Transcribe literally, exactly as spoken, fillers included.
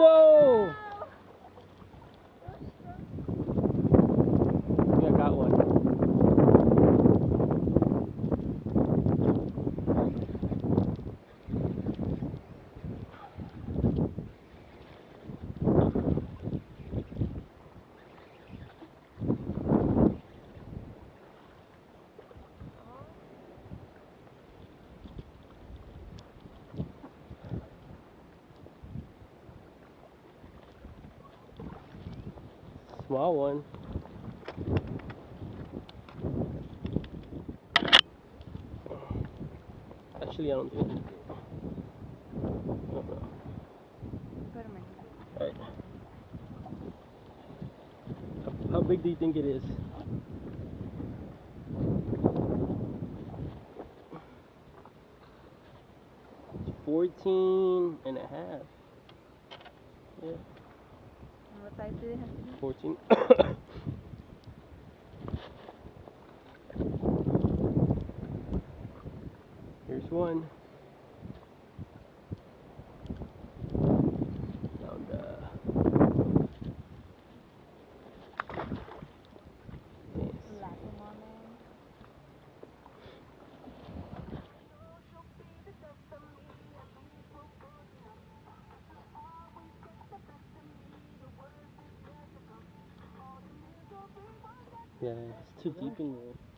Whoa! Yeah, I got one. Small one. Actually, I don't think it. I don't know. Alright. How big do you think it is? fourteen and a half. Yeah. What size do they have to be? fourteen. Here's one. Found uh yeah, it's too deep in there.